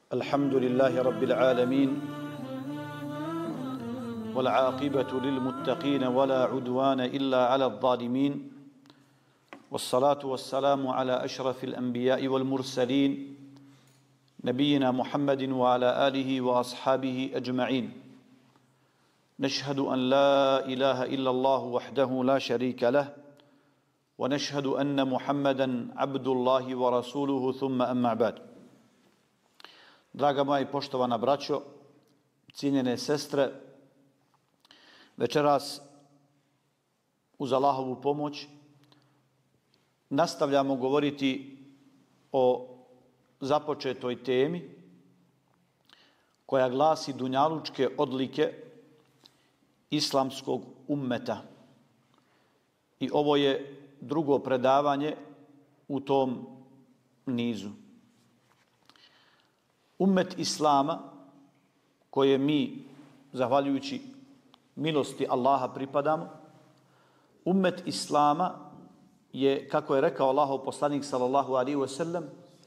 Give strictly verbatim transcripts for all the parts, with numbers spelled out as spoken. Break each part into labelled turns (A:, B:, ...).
A: الحمد لله رب العالمين والعاقبة للمتقين ولا عدوان إلا على الظالمين والصلاة والسلام على أشرف الأنبياء والمرسلين نبينا محمد وعلى آله وأصحابه أجمعين نشهد أن لا إله إلا الله وحده لا شريك له ونشهد أن محمدا عبد الله ورسوله ثم أما بعد. Draga moja i poštovana braćo, cijenjene sestre, večeras uz Allahovu pomoć nastavljamo govoriti o započetoj temi koja glasi dunjalučke odlike islamskog ummeta. I ovo je drugo predavanje u tom nizu. Ummet Islama, koje mi, zahvaljujući milosti Allaha, pripadamo, ummet Islama je, kako je rekao Allahov poslanik sallallahu alaihi wa sallam,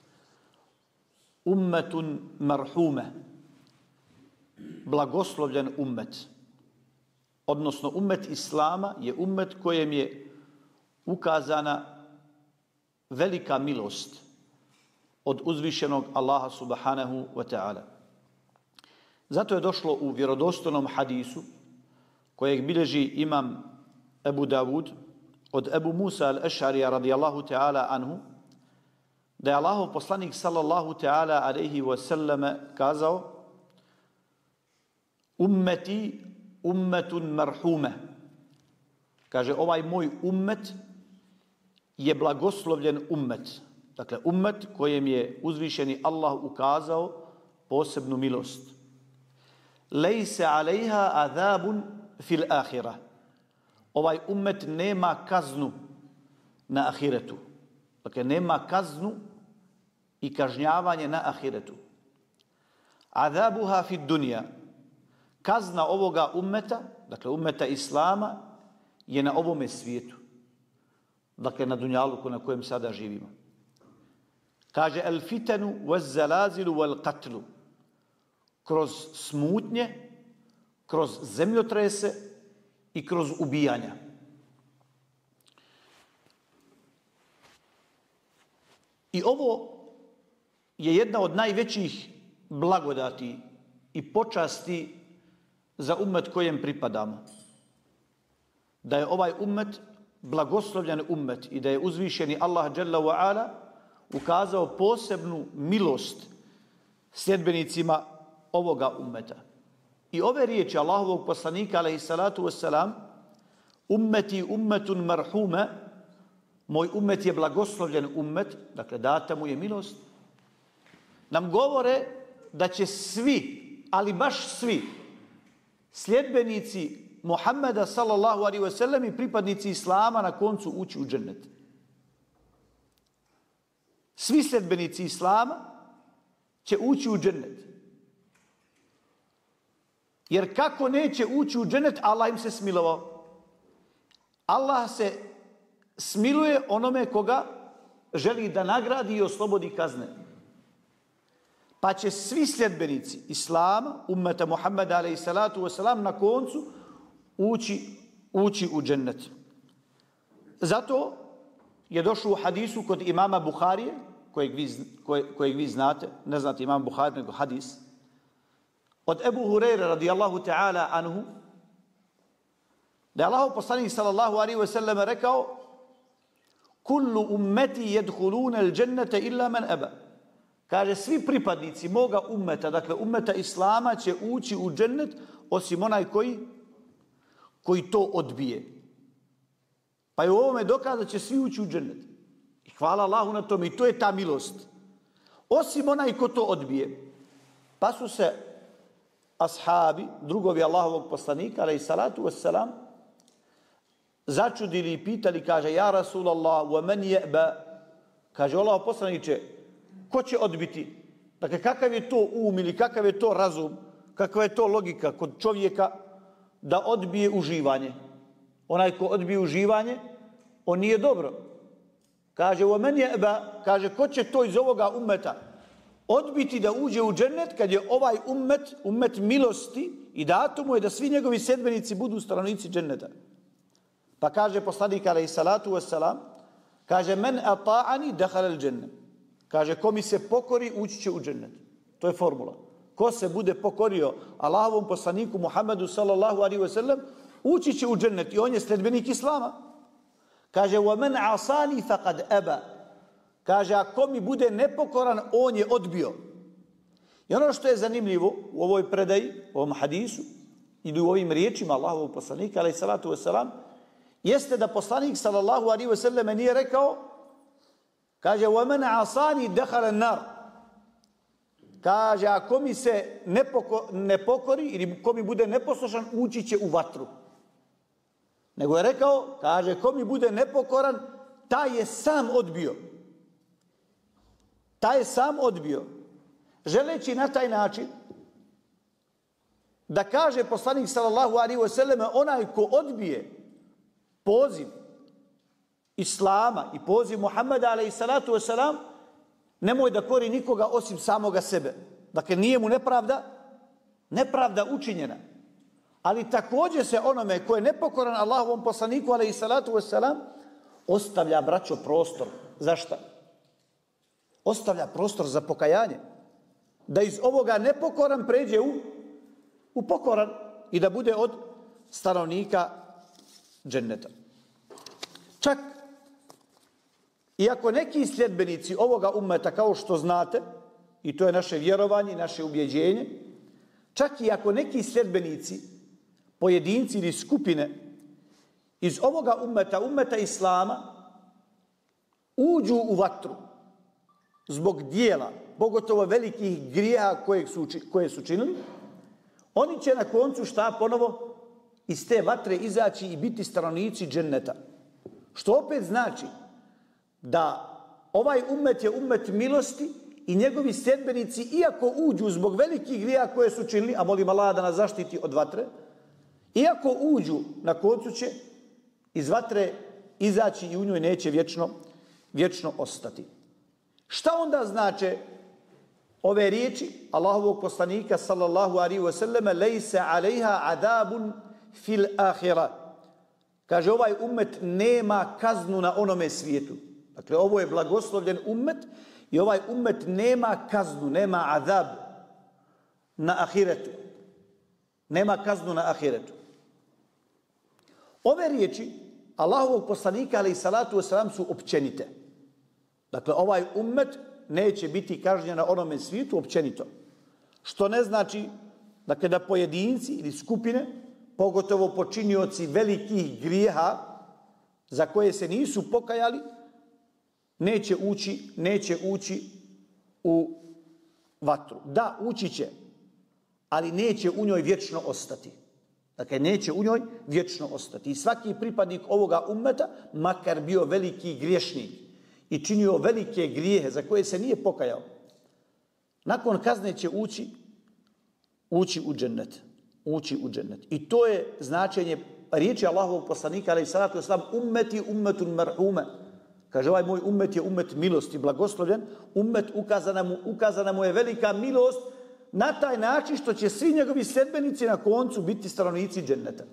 A: ummetun marhume, blagoslovljen ummet. Odnosno, ummet Islama je ummet kojem je ukazana velika milost od uzvišenog Allaha subhanahu wa ta'ala. Zato je došlo u vjerodostojnom hadisu kojeg bilježi imam Ebu Davud od Ebu Musa al-Ešarija radijallahu ta'ala anhu, da je Allahov poslanik sallallahu ta'ala alaihi wa sallame kazao: ummeti ummetun marhume. Kaže, ovaj moj ummet je blagoslovljen ummet. Dakle, ummet kojem je uzvišeni Allah ukazao posebnu milost. Lejse alejha azabun fil ahira. Ovaj ummet nema kaznu na ahiretu. Dakle, nema kaznu i kažnjavanje na ahiretu. Azabuha fid dunja. Kazna ovoga ummeta, dakle ummeta Islama, je na ovome svijetu. Dakle, na dunjaluku na kojem sada živimo. Kaže, el fitanu waz zalazilu wal qatlu. Kroz smutnje, kroz zemljotrese i kroz ubijanja. I ovo je jedna od najvećih blagodati i počasti za ummet kojem pripadamo. Da je ovaj ummet blagoslovljen ummet i da je uzvišeni Allah dželle ve ala ukazao posebnu milost sljedbenicima ovoga ummeta. I ove riječi Allahovog poslanika alejhi salatu vesselam, ummeti ummetun marhume, moj ummet je blagoslovljen ummet, dakle data mu je milost, nam govore da će svi, ali baš svi, sljedbenici Muhammeda sallallahu alaihi ve sellem i pripadnici Islama na koncu ući u džennet. Svi sljedbenici Islama će ući u džennet. Jer kako neće ući u džennet, Allah im se smilovao. Allah se smiluje onome koga želi da nagradi i oslobodi kazne. Pa će svi sljedbenici Islama, ummeta Muhammeda alejhi salatu wasalam, na koncu ući, ući u džennet. Zato je došlo u hadisu kod imama Buharije, kojeg vi, koje, kojeg vi znate, ne znate imam Buhari, nego hadis, od Ebu Hureyre radijallahu ta'ala anhu, da je Allahov poslanik sallallahu alaihi wa sallam rekao: kullu ummeti jedhulune il džennete illa men eba. Kaže, svi pripadnici moga ummeta, dakle ummeta Islama, će ući u džennet osim onaj koji, koji to odbije. Pa je u ovome dokaz da će svi ući u džennet. I hvala Allahu na tome, i to je ta milost. Osim onaj ko to odbije. Pa su se ashabi, drugovi Allahovog poslanika, alejhi salatu vesselam, začudili i pitali, kaže, ja Rasulallah, wa man ya'ba. Kaže, Allahov poslaniče, ko će odbiti? Dakle, kakav je to um ili kakav je to razum, kakva je to logika kod čovjeka da odbije uživanje? Onaj ko odbije uživanje, on nije dobro. Kaže, wa man ya'ba, kaže, ko će to iz ovoga ummeta odbiti da uđe u džennet kad je ovaj ummet, ummet milosti i dato mu je da svi njegovi sedbenici budu stanovnici dženneta. Pa kaže poslanik alejhi salatu vesselam, kaže men ata'ani dakhala al-džennet. Kaže ko mi se pokori ući će u džennet. To je formula. Ko se bude pokorio Allahovom poslaniku Muhammedu sallallahu alejhi ve sellem, ući će u džennet i on je sledbenik islama. Kaže wa man asani faqad aba. Kaže ako mi bude nepokoran, on je odbio. I ono što je zanimljivo u ovoj predaji, u ovom hadisu ili u ovim riječima Allahovog poslanika alejhi salatu vesselam, jeste da poslanik sallallahu alejhi ve sellem nije rekao, kaže wa man asani dakhala an-nar. Kaže ako mi se nepoko, ne pokori ili ko mi bude neposlušan, ući će u vatru. Nego je rekao, kaže ko mi bude nepokoran, taj je sam odbio. Taj je sam odbio. Želeći na taj način da kaže poslanik sallallahu alejhi ve sellem, onaj ko odbije poziv Islama i poziv Muhammeda alejhi salatu vesselam, nemoj da kori nikoga osim samoga sebe. Dakle, nije mu nepravda, nepravda učinjena. Ali također se onome ko je nepokoran Allahovom poslaniku alejhi salatu vesselam ostavlja, braćo, prostor. Zašto? Ostavlja prostor za pokajanje. Da iz ovoga nepokoran pređe u, u pokoran i da bude od stanovnika dženneta. Čak iako neki sljedbenici ovoga ummeta, kao što znate, i to je naše vjerovanje, naše ubjeđenje, čak i ako neki sljedbenici, pojedinci ili skupine iz ovoga ummeta, ummeta Islama, uđu u vatru zbog dijela, pogotovo velikih grijeha koje su, koje su činili, oni će na koncu šta ponovo iz te vatre izaći i biti stanovnici dženneta. Što opet znači da ovaj ummet je ummet milosti i njegovi sljedbenici, iako uđu zbog velikih grija koje su činili, a molim Allah da nas zaštiti od vatre, iako uđu, na koncu će iz vatre izaći i u njoj neće vječno, vječno ostati. Šta onda znače ove riječi Allahovog poslanika sallallahu alejhi ve selleme, lejse alejha adabun fil ahira. Kaže, ovaj ummet nema kaznu na onome svijetu. Dakle, ovo je blagoslovljen ummet i ovaj ummet nema kaznu, nema azab na ahiretu. Nema kaznu na ahiretu. Ove riječi Allahovog poslanika alejhi salatu vesselam su općenite. Dakle, ovaj ummet neće biti kažnjen na onome svijetu općenito. Što ne znači dakle, da pojedinci ili skupine, pogotovo počinioci velikih grijeha za koje se nisu pokajali, neće ući, neće ući u vatru. Da, ući će, ali neće u njoj vječno ostati. Dakle, neće u njoj vječno ostati. I svaki pripadnik ovoga ummeta, makar bio veliki griješnik i činio velike grijehe za koje se nije pokajao, nakon kazne će ući, ući u džennet. Ući u džennet. I to je značenje riječi Allahovog poslanika alejhi salatu vesselam, ummeti ummetun marhume. Kaže, ovaj moj ummet je ummet milosti, blagoslovljen. Ummet ukazana mu, ukazana mu je velika milost na taj način što će svi njegovi sljedbenici na koncu biti stanovnici dženneta.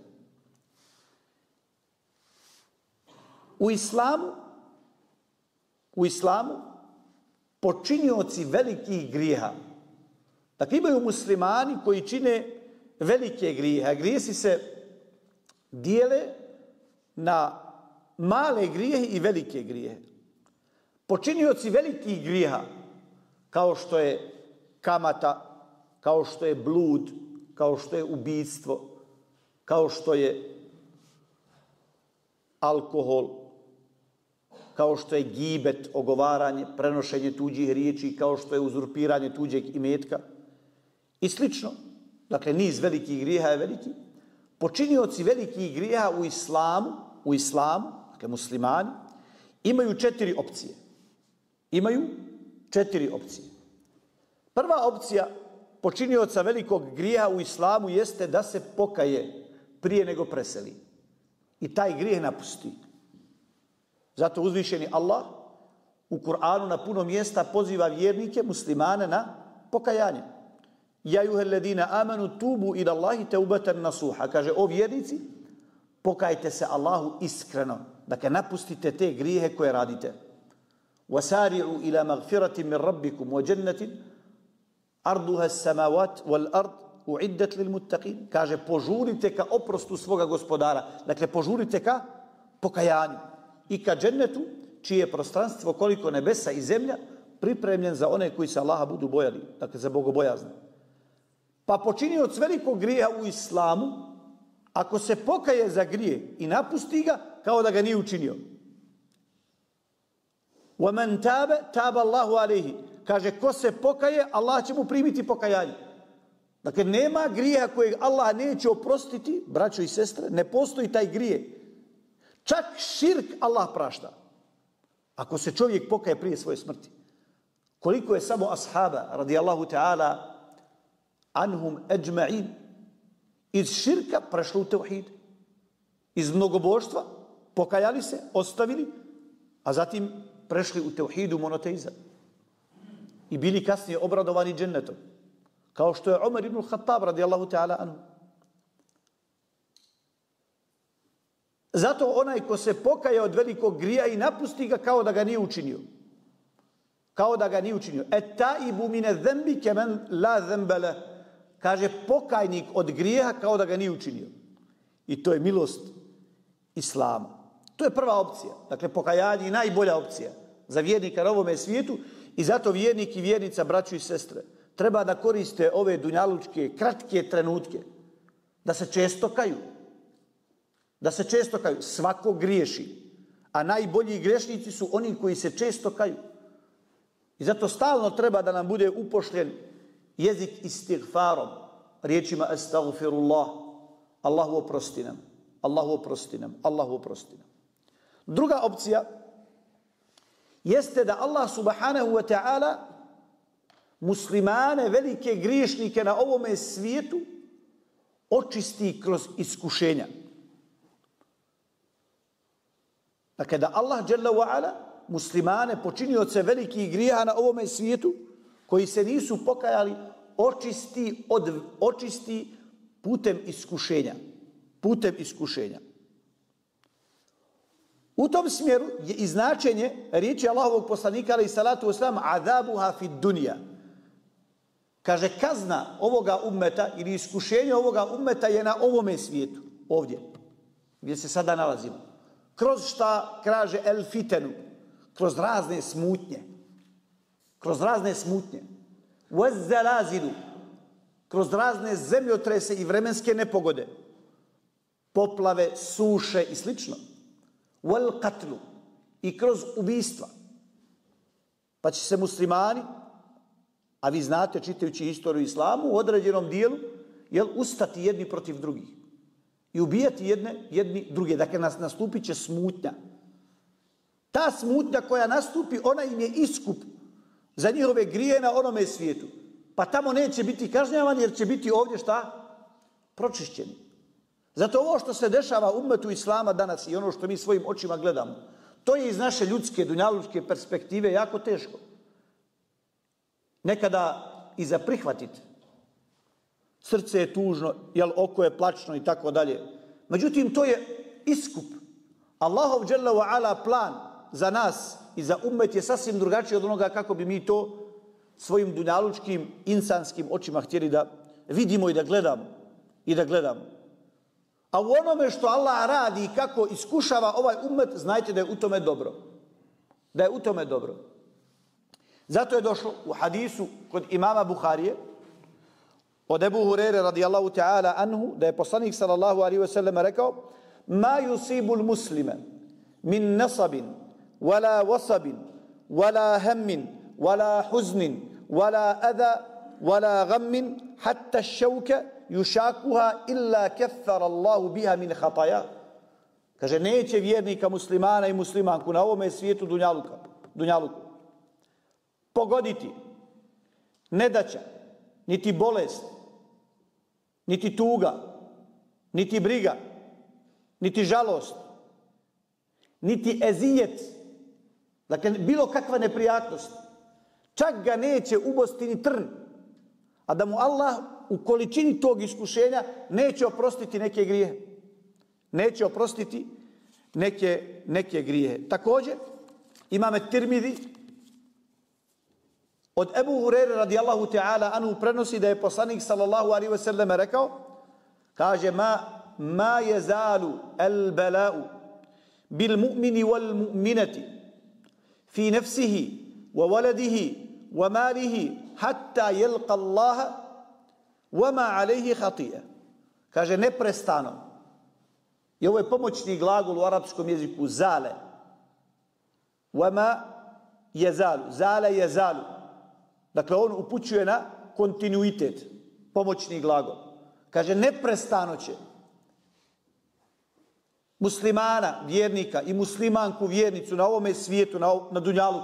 A: U islamu, u islamu počinioci velikih grijeha, dakle imaju muslimani koji čine velike grijehe, a grijesi se dijele na male grijehe i velike grijehe. Počinioci velikih grijeha, kao što je kamata, kao što je blud, kao što je ubijstvo, kao što je alkohol, kao što je gibet, ogovaranje, prenošenje tuđih riječi, kao što je uzurpiranje tuđeg imetka i slično. Dakle, niz velikih grijeha je veliki. Počinioci velikih grijeha u islamu, u islamu, dakle muslimani, imaju četiri opcije. Imaju četiri opcije. Prva opcija počinioca velikog grijeha u islamu jeste da se pokaje prije nego preseli. I taj grijeh napusti. Zato uzvišeni Allah u Kur'anu na puno mjesta poziva vjernike, muslimane na pokajanje. Ja juhelledina amanu tubu ila Allahi teubatan nasuha. Kaže, o vjernici, pokajte se Allahu iskreno. Dakle, napustite te grijehe koje radite. Wasari'u ila magfiratin min rabbikum wa jannatin arduha as-samawat wal ard uiddat lil muttaqin. Kaže, požurite ka oprostu svoga gospodara. Dakle, požurite ka pokajanju i ka džennetu, čije je prostranstvo koliko nebesa i zemlja pripremljen za one koji se Allaha budu bojali. Dakle, za bogobojazne. Pa počinioc velikog grijeha u islamu, ako se pokaje za grije i napusti ga, kao da ga nije učinio. وَمَنْ تَابَ تَابَ اللَّهُ عَلَيْهِ. Kaže, ko se pokaje, Allah će mu primiti pokajanje. Dakle, nema grijeha kojeg Allah neće oprostiti, braćo i sestre, ne postoji taj grije. Čak širk Allah prašta. Ako se čovjek pokaje prije svoje smrti. Koliko je samo ashaba, radijallahu ta'ala, anhum ajma'in, iz širka prešlo u tevhid. Iz mnogoboštva pokajali se, ostavili, a zatim prešli u tevhidu monoteizam. I bili kasnije obradovani džennetom. Kao što je Umar ibn Khattab, radijallahu ta'ala anhu. Zato onaj ko se pokaje od velikog grija i napusti ga, kao da ga nije učinio. Kao da ga nije učinio. Et taibu mine zembi kemen la zembele. Kaže, pokajnik od grijeha kao da ga nije učinio. I to je milost Islama. To je prva opcija. Dakle, pokajanje je najbolja opcija za vjernika na ovome svijetu i zato vjernik i vjernica, braćo i sestre, treba da koriste ove dunjalučke, kratke trenutke, da se često kaju. Da se često kaju. Svako griješi. A najbolji grešnici su oni koji se često kaju. I zato stalno treba da nam bude upošljen jezik istighfarom, riječima astagfirullah, Allahu oprosti nam, Allahu oprosti nam, Allahu oprosti nam. Druga opcija jeste da Allah subhanahu wa ta'ala muslimane, velike griješnike na ovome svijetu očisti kroz iskušenja. Dakle, da Allah dželle wa ala muslimane, počinioce velikih grijeha na ovome svijetu, koji se nisu pokajali, očisti, od, očisti putem iskušenja. Putem iskušenja. U tom smjeru je i značenje riječi Allahovog poslanika alejhi salatu vesselam azabuha fid dunja. Kaže, kazna ovoga ummeta ili iskušenje ovoga ummeta je na ovome svijetu, ovdje, gdje se sada nalazimo. Kroz šta kaže el fitenu, kroz razne smutnje. Kroz razne smutnje. Wazzalazilu, kroz razne zemljotrese i vremenske nepogode. Poplave, suše i slično. Wal qatlu, i kroz ubistva. Pa će se muslimani, a vi znate, čitajući istoriju islamu, u određenom dijelu, jel, ustati jedni protiv drugih. I ubijati jedne, jedni druge. Dakle, nastupit će smutnja. Ta smutnja koja nastupi, ona im je iskup za njihove grije na onome svijetu. Pa tamo neće biti kažnjavani, jer će biti ovdje šta? Pročišćeni. Zato ovo što se dešava u ummetu islama danas i ono što mi svojim očima gledamo, to je iz naše ljudske, dunjalučke perspektive jako teško. Nekada i za prihvatiti. Srce je tužno, jel, oko je plačno i tako dalje. Međutim, to je iskup. Allahov dželle ve ala plan za nas i za ummet je sasvim drugačiji od onoga kako bi mi to svojim dunjalučkim, insanskim očima htjeli da vidimo i da gledamo. I da gledamo. A u onome što Allah radi i kako iskušava ovaj ummet, znajte da je u tome dobro. Da je u tome dobro. Zato je došlo u hadisu kod imama Buharije od Ebu Hurere radijallahu ta'ala anhu, da je poslanik sallallahu alaihi wa sallam rekao: ma yusibul muslime min nasabin wala wasabin wala hammin wala huznin wala adha wala ghammin hatta šauke yušakuha illa keffara Allahu biha min hataja. Kaže, neće vjernika muslimana i muslimanku na ovome svijetu dunjaluka, dunjaluku pogoditi nedaća, niti bolest, niti tuga, niti briga, niti žalost, niti ezijet, Dakle, bilo kakva neprijatnost. Čak ga neće ubosti ni trn. A da mu Allah u količini tog iskušenja neće oprostiti neke grijehe. Neće oprostiti neke, neke grijehe. Također, imame Tirmidi od Ebu Hureyre radijallahu ta'ala anhu prenosi da je poslanik sallallahu alaihi ve sellem rekao, kaže, ma, ma jezalu el bela'u bil mu'mini wal mu'minati fi nefsihi wa waladihi wa malihi hatta jelqa Allaha wa ma alaihi hatija. Kaže, neprestano. I ovo je pomoćni glagol u arapskom jeziku, zale. Wa ma jezalu. Zale jezalu. Dakle, on upućuje na kontinuitet, pomoćni glagol. Kaže, neprestano će muslimana, vjernika i muslimanku, vjernicu na ovome svijetu, na, na dunjalu,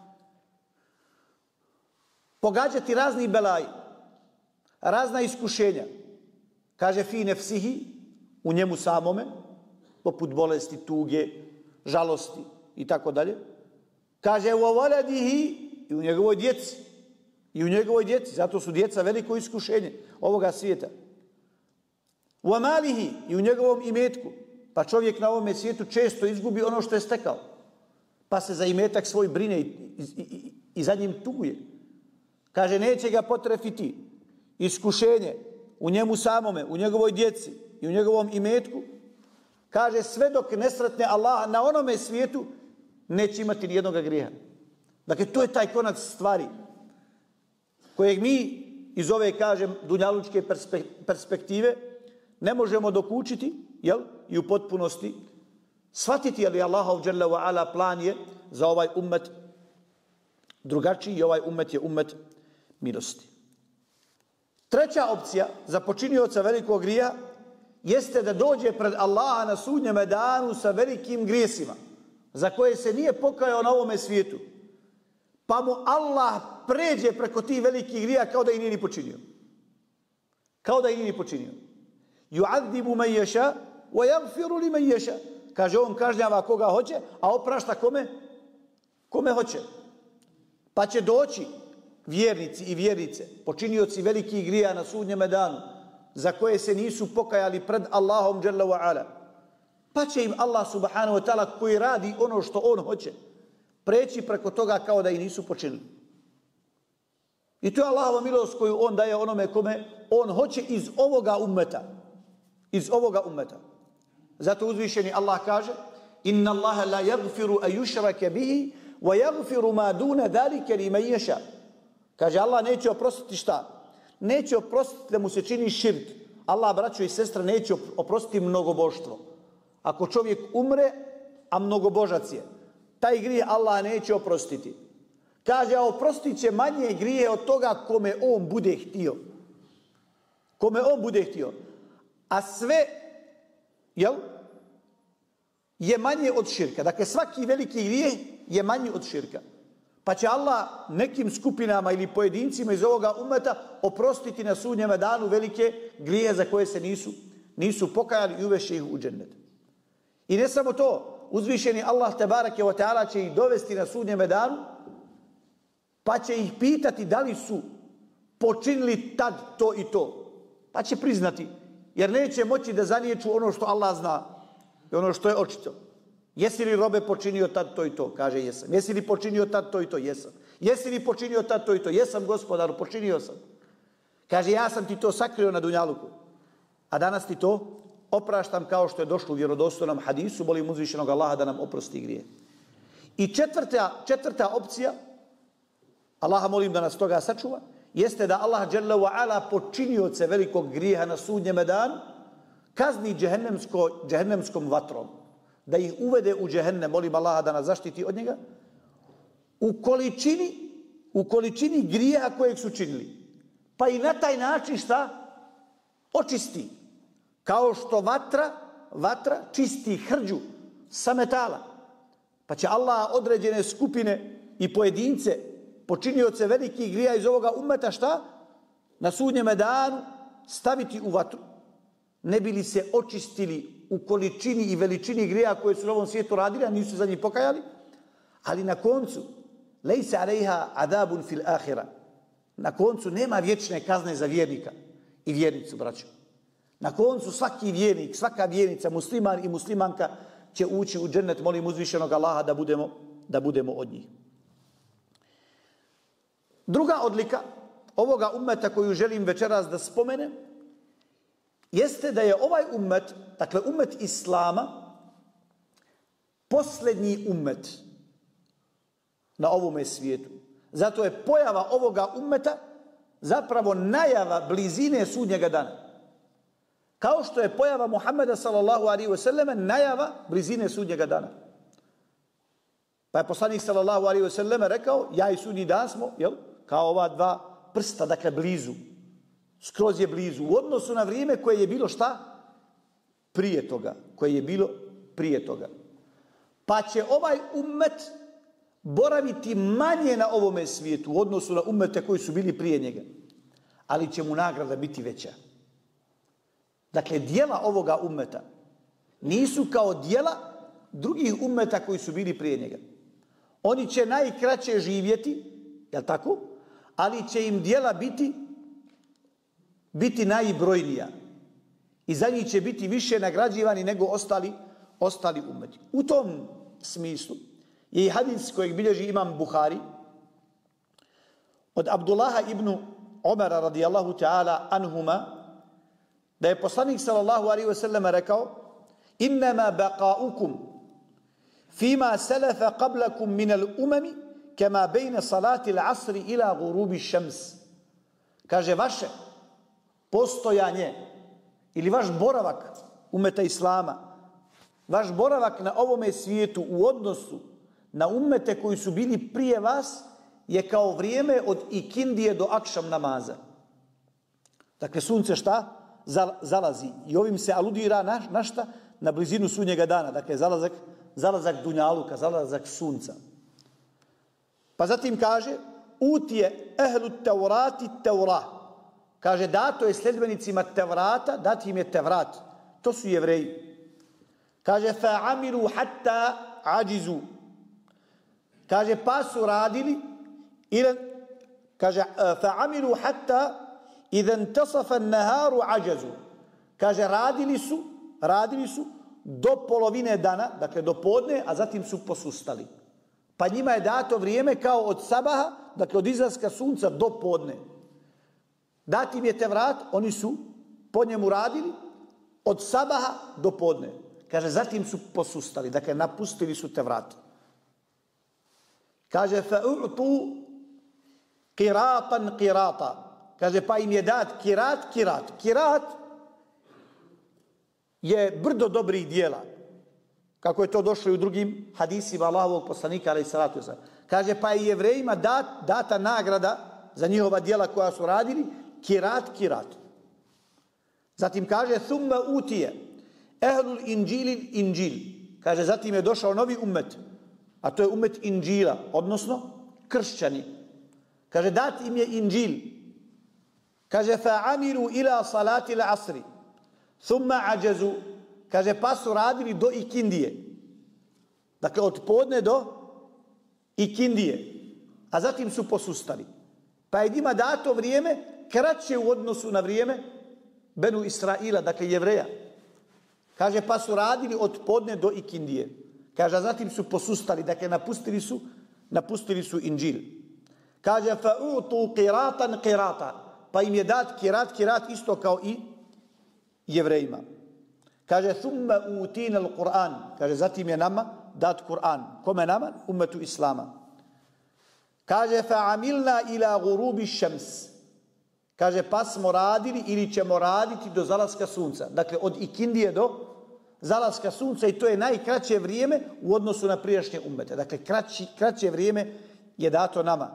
A: pogađati razni belaji, razna iskušenja. Kaže, fi nefsihi, u njemu samome, poput bolesti, tuge, žalosti i tako dalje. Kaže, u waladihi, i u njegovoj djeci. I u njegovoj djeci, zato su djeca veliko iskušenje ovoga svijeta. U amalihi, i u njegovom imetku. Pa čovjek na ovome svijetu često izgubi ono što je stekao. Pa se za imetak svoj brine i, i, i, i za njim tuguje. Kaže, neće ga potrefiti iskušenje u njemu samome, u njegovoj djeci i u njegovom imetku. Kaže, sve dok ne sretne Allaha na onome svijetu, neće imati ni jednoga grijeha. Dakle, to je taj konac stvari kojeg mi iz ove, kažem, dunjalučke perspektive ne možemo dokučiti, jel? I u potpunosti shvatiti, ali Allahov dželle ve ala plan je za ovaj ummet drugačiji i ovaj ummet je ummet milosti. Treća opcija za počinioca velikog grija jeste da dođe pred Allaha na sudnjem danu sa velikim grijesima za koje se nije pokajao na ovome svijetu. Pa mu Allah pređe preko tih velikih grija kao da ih nije ni počinio. Kao da ih nije ni počinio. Yu'adhibu man yasha wa yaghfiru liman yasha. Kaže, on kažnjava koga hoće, a oprašta kome? Kome hoće. Pa će doći vjernici i vjernice, počinioci velikih grija na sudnjem danu, za koje se nisu pokajali pred Allahom dželle ve ala. Pa će im Allah subhanahu wa ta'ala, koji radi ono što on hoće, preći preko toga kao da i nisu počinili. I to je Allahova milost koju on daje onome kome on hoće iz ovoga ummeta. Iz ovoga ummeta. Zato uzvišeni Allah kaže, inna Allaha la yaghfiru an yushraka bihi wa yaghfiru ma duna dhalika liman yasha. Kaže, Allah neće oprostiti šta? Neće oprostiti da mu se čini širk. Allah, braćo i sestre, neće oprostiti mnogoboštvo. Ako čovjek umre, a mnogobožac je, taj grije Allah neće oprostiti. Kaže, a oprostit će manje grije od toga kome on bude htio. Kome on bude htio. A sve, jel, je manje od širka. Dakle, svaki veliki grijeh je manji od širka. Pa će Allah nekim skupinama ili pojedincima iz ovoga ummeta oprostiti na sudnjem danu velike grije za koje se nisu, nisu pokajali i uvešće ih u džennet. I ne samo to, uzvišeni Allah tebareke ve taala će ih dovesti na sudnjem danu, pa će ih pitati da li su počinili tad to i to. Pa će priznati, jer neće moći da zaniječu ono što Allah zna i ono što je očito. Jesi li robe počinio tad to i to? Kaže, jesam. Jesi li počinio tad to i to? Jesam. Jesi li počinio tad to i to? Jesam, gospodaru, počinio sam. Kaže, ja sam ti to sakrio na dunjaluku, a danas ti to opraštam kao što je došlo u vjerodostojnom hadisu, molim uzvišenog Allaha da nam oprosti grije. I četvrta, četvrta opcija, Allaha molim da nas toga sačuva, jeste da Allah dželle ve ala počinioce velikog grijeha na sudnjem danu kazni džehennemsko, džehennemskom vatrom. Da ih uvede u džehennem, molim Allaha da nas zaštiti od njega, u količini, u količini grijeha kojeg su činili. Pa i na taj način šta? Očisti. Kao što vatra, vatra čisti hrđu sa metala. Pa će Allah određene skupine i pojedince, počinioce velikih grija iz ovoga ummeta, šta? Na sudnjem danu staviti u vatru. Ne bi li se očistili u količini i veličini grija koje su na ovom svijetu radili, a nisu za njih pokajali, Ali na koncu, lejse alejha adabun fil ahira. Na koncu nema vječne kazne za vjernika i vjernicu, braćo. Na koncu svaki vjernik, svaka vjernica, musliman i muslimanka će ući u džennet, molim uzvišenog Allaha da budemo, da budemo od njih. Druga odlika ovoga ummeta koju želim večeras da spomenem, jeste da je ovaj ummet, dakle ummet Islama, posljednji ummet na ovome svijetu. Zato je pojava ovoga ummeta zapravo najava blizine sudnjega dana. Kao što je pojava Muhammeda sallallahu alaihi ve selleme najava blizine sudnjega dana. Pa je poslanik sallallahu alaihi ve selleme rekao, ja i sudnji dan smo, jel, kao ova dva prsta, dakle blizu. Skroz je blizu. U odnosu na vrijeme koje je bilo šta? Prije toga. Koje je bilo prije toga. Pa će ovaj ummet boraviti manje na ovome svijetu u odnosu na ummete koji su bili prije njega. Ali će mu nagrada biti veća. Dakle, dijela ovoga ummeta nisu kao dijela drugih ummeta koji su bili prije njega. Oni će najkraće živjeti, jel tako? Ali će im dijela biti biti najbrojnija. I za njih će biti više nagrađivani nego ostali, ostali ummeti. U tom smislu je i hadis kojeg bilježi imam Buhari od Abdullaha ibn Omara radijallahu ta'ala anhuma, da je poslanik sallallahu alaihi ve sellem rekao, innama baqa'ukum fima salafa qablakum min al-umami kama bejne salati al-asri ila gurubi šems. Kaže, vaše postojanje ili vaš boravak ummeta Islama, vaš boravak na ovome svijetu u odnosu na ummete koji su bili prije vas je kao vrijeme od ikindije do akšam namaza. Dakle, sunce šta? Zalazi. I ovim se aludira na, na šta? Na blizinu sudnjega dana. Dakle, zalazak, zalazak dunjaluka, zalazak sunca. Pa zatim kaže, utije ehlu tevrati tevra. Kaže, dato je sljedbenicima Tevrata, dati im je Tevrat. To su Jevreji. Kaže, fa'amilu hatta ađizu. Kaže, pa su radili, ili, kaže, fa'amilu hatta idhan tasafa naharu ađazu. Kaže, radili su, radili su do polovine dana, dakle do podne, a zatim su posustali. Pa njima je dato vrijeme kao od sabaha, dakle od izlaska sunca do podne. Dati im je Tevrat, oni su po njemu radili od sabaha do podne. Kaže, zatim su posustali, dakle napustili su Tevrat. Kaže, fa'u'tu qiratan qirata. Kaže, pa im je dat kirat, kirat. Kirat je brdo dobrih dijela. Kako je to došlo i u drugim hadisima Allahovog poslanika, alejhi salatu vesselam. Kaže, pa je Jevrejima dat, data nagrada za njihova dijela koja su radili, kirat, kirat. Zatim kaže, thumma utije ehlul inđilin inđil. Kaže, zatim je došao novi ummet, a to je ummet inđila, odnosno kršćani. Kaže, dat im je inđil. Kaže, fa'amilu ila salati l'asri. Thumma ađazu. Kaže, pa su radili do ikindije. Dakle, od podne do ikindije. A zatim su posustali. Pa je njima dato vrijeme kraće u odnosu na vrijeme Benu Israila, dakle Jevreja. Kaže, pa su radili od podne do ikindije. Kaže, a zatim su posustali, dakle napustili su, napustili su inđil. Kaže, fa'utu qiratan qirata. Pa im je dat kirat, kirat isto kao i Jevrejima. Kaže, thumma utina al-Qur'an. Kaže, zatim je nama dat Kur'an. Kome nama? Ummetu Islama. Kaže, fa'amilna ila gurubi šems. Kaže, pa smo radili ili ćemo raditi do zalaska sunca. Dakle, od ikindije do zalaska sunca, i to je najkraće vrijeme u odnosu na prijašnje ummete. Dakle, kraći, kraće vrijeme je dato nama.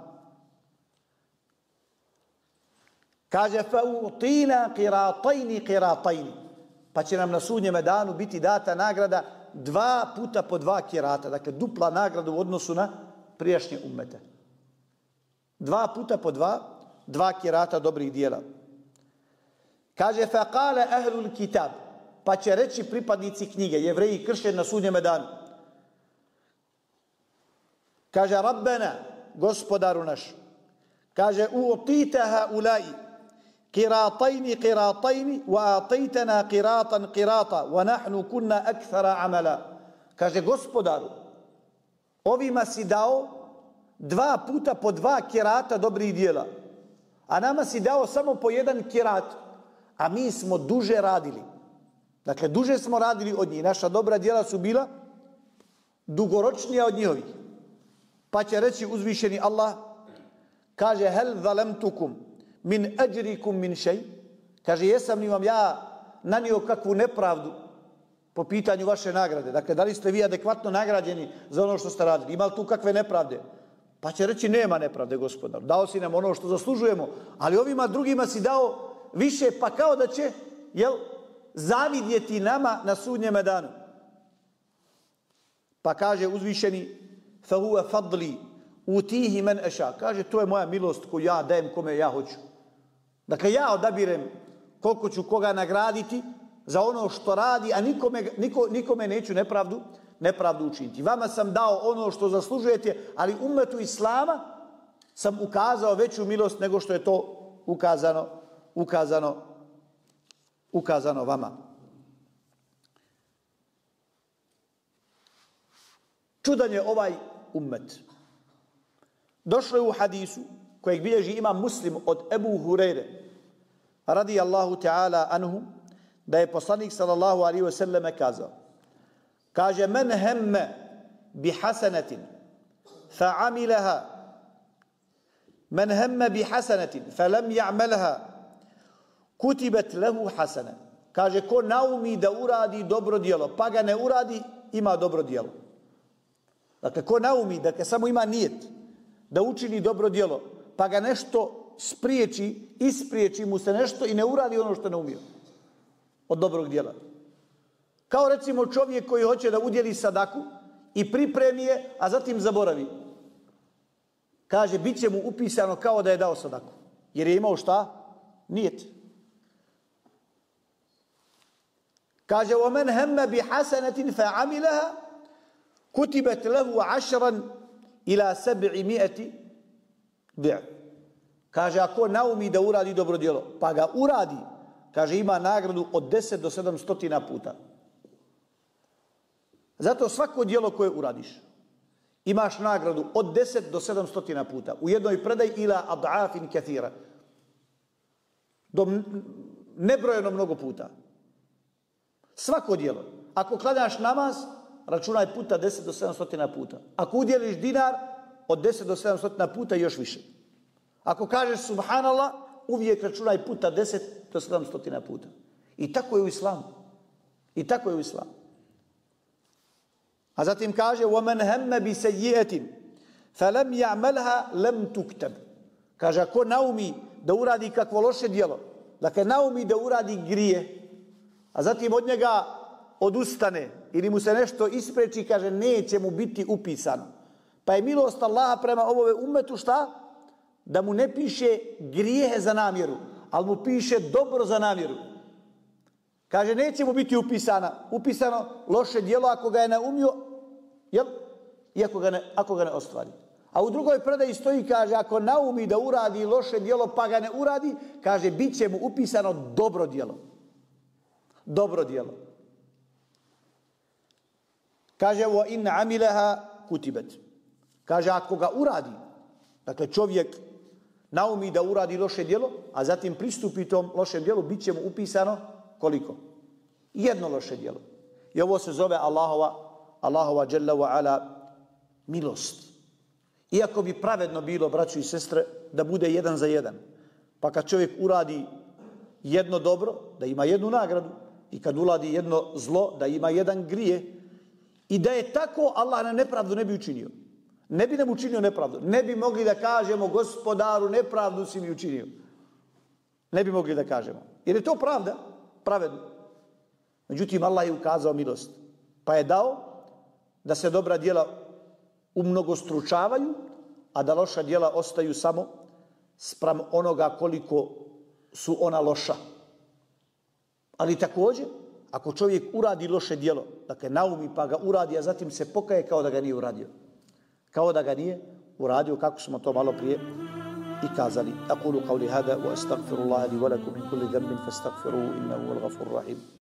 A: Kaže, fa'utina qiratajni qiratajni. Pa će nam na sudnjeme danu biti data nagrada dva puta po dva kirata. Dakle, dupla nagrada u odnosu na prijašnje ummete. Dva puta po dva, dva kirata dobrih dijela. Kaže, faqala ahlul kitab. Pa će reći pripadnici knjige, Jevreji kršćani na sudnjeme danu. Kaže, Rabbena, gospodaru naš, kaže, u'tita haulai qiratajni qiratajni wa atejtana qiratan qirata wa nahnu kunna akthara amala. Kaže, gospodaru, ovima si dao dva puta po dva kirata dobrih dijela, a nama si dao samo po jedan kirat, a mi smo duže radili. Dakle, duže smo radili od njih. Naša dobra djela su bila dugoročnija od njihovih. Pa će reći uzvišeni Allah, kaže, hel zalemtukum min ajrikum min šej. Kaže, jesam li vam ja nanio kakvu nepravdu po pitanju vaše nagrade? Dakle, da li ste vi adekvatno nagrađeni za ono što ste radili? Ima li tu kakve nepravde? Pa će reći, nema nepravde, gospodar. Dao si nam ono što zaslužujemo, ali ovima drugima si dao više, pa kao da će, jel, zavidjeti nama na sudnjeme danu. Pa kaže uzvišeni, fahuwa fadli utihi men aša. Kaže, to je moja milost koju ja dajem kome ja hoću. Dakle, ja odabirem koliko ću koga nagraditi za ono što radi, a nikome, niko, nikome neću nepravdu, nepravdu učiniti. Vama sam dao ono što zaslužujete, ali ummetu Islama sam ukazao veću milost nego što je to ukazano, ukazano, ukazano vama. Čudan je ovaj ummet. Došlo je u hadisu kojeg bilježi imam Muslim od Ebu Hureyre radijallahu ta'ala anhu, da je poslanik sallallahu alaihi ve selleme kazao, kaže, men hemme bi hasanetin fa amilaha men hemme bi hasanetin fa lam ja'melha kutibet lehu hasane. Kaže, ko naumi da uradi dobro djelo, pa ga ne uradi, ima dobro djelo. Dakle, ko naumi, dakle, samo ima nijet da učini dobro djelo, pa ga nešto spriječi, ispriječi mu se nešto i ne uradi ono što ne umio od dobrog djela. Kao recimo čovjek koji hoće da udjeli sadaku i pripremi je, a zatim zaboravi. Kaže, bit će mu upisano kao da je dao sadaku. Jer je imao šta? Nijet. Kaže, وَمَنْ هَمَّ بِحَسَنَةٍ فَعَمِلَهَا كُتِبَتْ لَهُ عَشْرًا إِلَى سَبْعِمِئَةِ ضِعْفٍ. Kaže, ako naumi da uradi dobro djelo, pa ga uradi, kaže, ima nagradu od deset do sedamstotina puta. Zato svako djelo koje uradiš, imaš nagradu od deset do sedamstotina puta. U jednoj predaj ila ad'afin kathira. Do nebrojeno mnogo puta. Svako djelo. Ako klanjaš namaz, računaj puta deset do sedamstotina puta. Ako udjeliš dinar, od deset do sedamstotina puta još više. Ako kažeš subhanallah, uvijek računaj puta deset do sedamstotina puta. I tako je u islamu. I tako je u islamu. A zatim kaže, وَمَنْ هَمَّ بِسَيِّئَةٍ فَلَمْ يَعْمَلْهَا لَمْ تُكْتَبْ. Kaže, ako naumi da uradi kakvo loše djelo, dakle, naumi da uradi grije, a zatim od njega odustane ili mu se nešto ispreči, kaže, neće mu biti upisano. Pa je milost Allaha prema ovome ummetu šta? Da mu ne piše grijehe za namjeru, ali mu piše dobro za namjeru. Kaže, neće mu biti upisana, upisano loše djelo ako ga je naumio, jel? I ako ga ne, ako ga ne ostvari. A u drugoj predaji stoji, kaže, ako naumi da uradi loše djelo pa ga ne uradi, kaže, bit će mu upisano dobro djelo. Dobro djelo. Kaže, wa in amilaha kutibet. Kaže, ako ga uradi, dakle čovjek naumi da uradi loše djelo, a zatim pristupi tom lošem djelu, bit će mu upisano koliko? Jedno loše djelo. I ovo se zove Allahova, Allahova dželle wa ala milost. Iako bi pravedno bilo, braćo i sestre, da bude jedan za jedan. Pa kad čovjek uradi jedno dobro, da ima jednu nagradu, i kad uradi jedno zlo, da ima jedan grije, i da je tako, Allah na nepravdu ne bi učinio. Ne bi nam učinio nepravdu. Ne bi mogli da kažemo, gospodaru, nepravdu si mi učinio. Ne bi mogli da kažemo. Jer je to pravda, pravedno. Međutim, Allah je ukazao milost. Pa je dao da se dobra djela umnogostručavaju, a da loša djela ostaju samo spram onoga koliko su ona loša. Ali također, ako čovjek uradi loše djelo, dakle naumi pa ga uradi, a zatim se pokaje kao da ga nije uradio. kao da ga nije uradio, kako smo to malo prije i kazali. Aqulu qawli hada wa astaghfirullaha li wa lakum min kulli dhanbin fastaghfiruhu innahu huwal ghafurur rahim.